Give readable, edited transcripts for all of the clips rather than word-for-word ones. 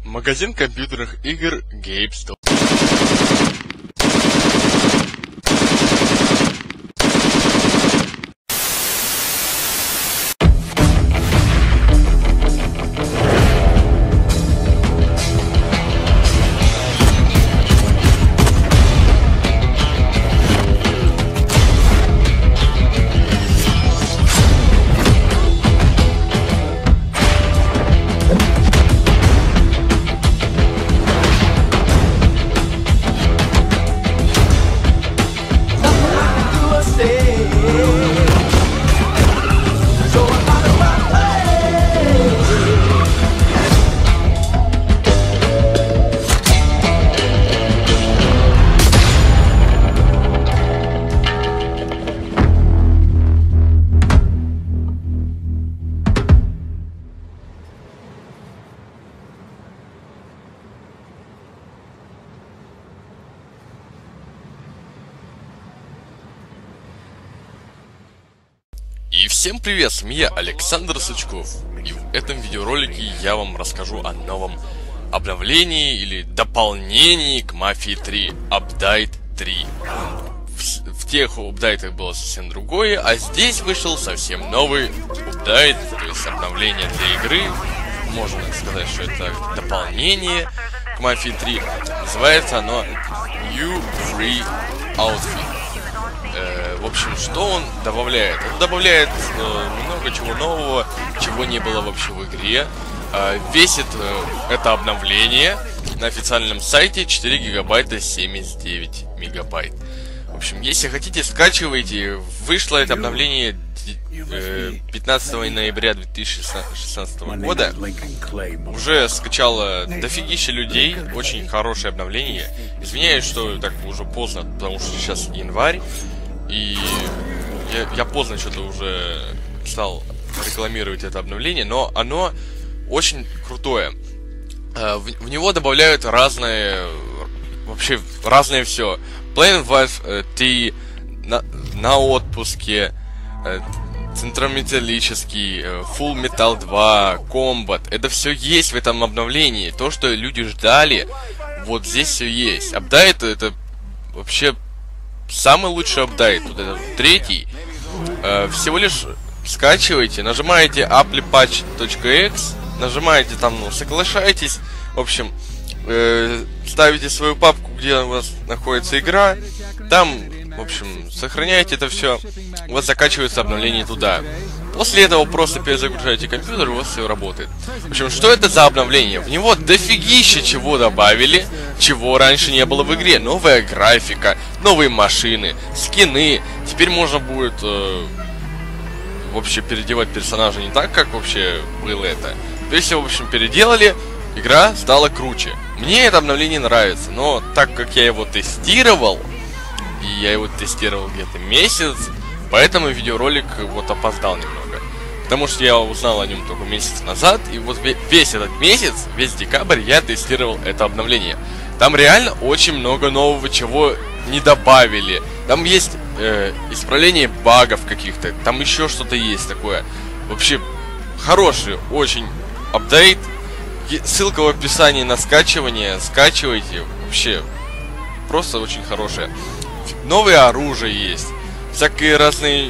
Магазин компьютерных игр GameStop. И всем привет, с вами я, Александр Сычков, и в этом видеоролике я вам расскажу о новом обновлении или дополнении к Мафии 3, Update 3. В тех апдейтах было совсем другое, а здесь вышел совсем новый апдейт, то есть обновление для игры. Можно сказать, что это дополнение к Мафии 3. Называется оно New Free Outfit. В общем, что он добавляет? Он добавляет много чего нового, чего не было вообще в игре. Весит это обновление на официальном сайте 4 гигабайта 79 мегабайт. В общем, если хотите, скачивайте. Вышло это обновление 15 ноября 2016 года. Уже скачало дофигища людей. Очень хорошее обновление. Извиняюсь, что так уже поздно, потому что сейчас январь. И я поздно что-то уже стал рекламировать это обновление, но оно очень крутое. В него добавляют разные, вообще разное все. Plain Wife T, на отпуске, центрометаллический, Full Metal 2, Combat. Это все есть в этом обновлении. То, что люди ждали, вот здесь все есть. Апдейт это вообще самый лучший апдейт, вот этот третий. Всего лишь скачиваете, нажимаете applepatch.x, нажимаете там, соглашаетесь, в общем, ставите свою папку, где у вас находится игра, там, в общем, сохраняете это все, у вас закачивается обновление туда. После этого просто перезагружаете компьютер, и у вас все работает. В общем, что это за обновление? В него дофигища чего добавили, чего раньше не было в игре. Новая графика, новые машины, скины. Теперь можно будет вообще переделать персонажа не так, как вообще было это. То есть, в общем, переделали, игра стала круче. Мне это обновление нравится, но так как я его тестировал, и я его тестировал где-то месяц, поэтому видеоролик вот опоздал немного. Потому что я узнал о нем только месяц назад. И вот весь этот месяц, весь декабрь я тестировал это обновление. Там реально очень много нового, чего не добавили. Там есть исправление багов каких-то. Там еще что-то есть такое. Вообще хороший очень апдейт. Ссылка в описании на скачивание. Скачивайте. Вообще просто очень хорошее. Новое оружие есть. Всякие разные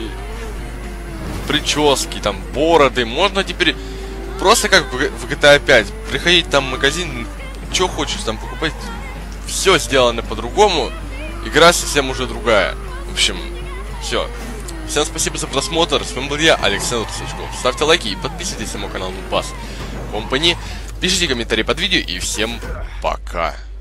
прически, там, бороды. Можно теперь просто как в GTA 5 приходить там в магазин, что хочешь там покупать. Все сделано по-другому. Игра совсем уже другая. В общем, все. Всем спасибо за просмотр. С вами был я, Александр Сычков. Ставьте лайки и подписывайтесь на мой канал Нубас Компани. Пишите комментарии под видео и всем пока.